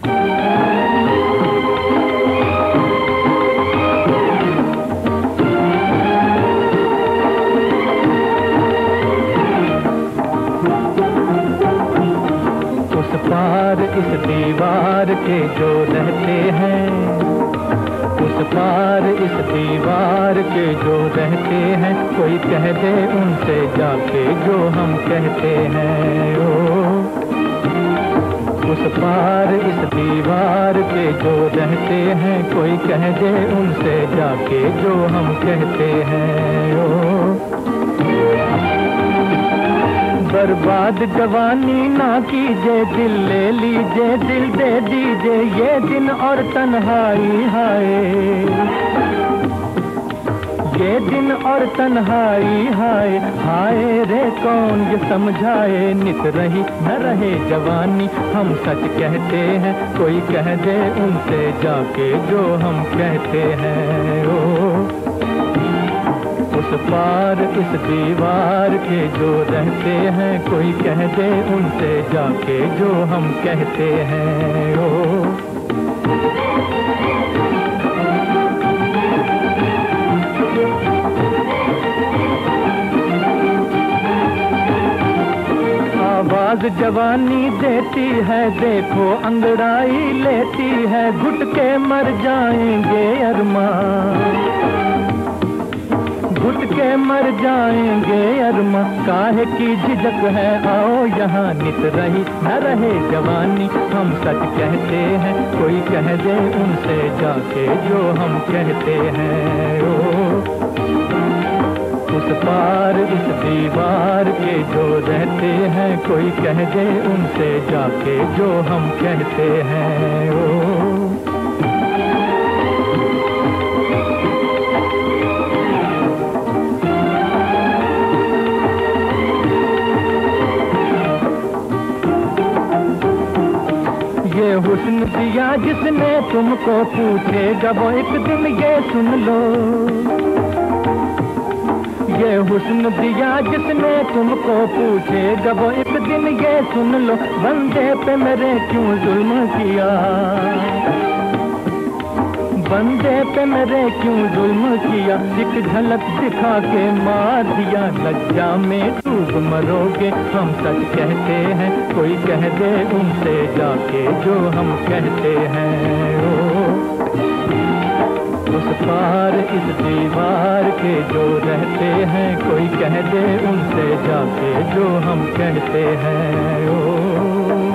उस पार इस दीवार के जो रहते हैं, उस पार इस दीवार के जो रहते हैं, कोई कह दे उनसे जाके जो हम कहते हैं। ओ उस पार इस दीवार के जो रहते हैं, कोई कह दे उनसे जाके जो हम कहते हैं। ओ बर्बाद जवानी ना कीजिए, दिल ले लीजिए, दिल दे दीजिए, ये दिन और तन्हाई हाय, ये दिन और तन्हाई हाय हाय रे, कौन ये समझाए, नित रही न रहे जवानी, हम सच कहते हैं, कोई कह दे उनसे जाके जो हम कहते हैं। ओ उस पार इस दीवार के जो रहते हैं, कोई कह दे उनसे जाके जो हम कहते हैं। ओ आवाज जवानी देती है, देखो अंगड़ाई लेती है, घुट के मर जाएंगे अरमान, घुट के मर जाएंगे अरमा, काहे की झिझक है, आओ यहाँ नित रही न रहे जवानी, हम सच कहते हैं, कोई कह दे उनसे जाके जो हम कहते हैं। ओ उस पार इस दीवार के जो रहते हैं, कोई कह दे उनसे जाके जो हम कहते हैं। ओ ये हुस्न दिया जिसने तुमको, पूछेगा वो एक दिन ये सुन लो, ये हुस्न दिया जिसने तुमको, पूछेगा वो एक दिन ये सुन लो, बंदे पे मेरे क्यों जुल्म किया, बंदे पे मेरे क्यों जुल्म किया, एक झलक दिखा के मार दिया, लज्जा में डूब मरोगे, हम सच कहते हैं, कोई कह दे उनसे जाके जो हम कहते हैं। ओ उस पार इस दीवार के जो रहते हैं, कोई कह दे उनसे जाके जो हम कहते हैं। ओ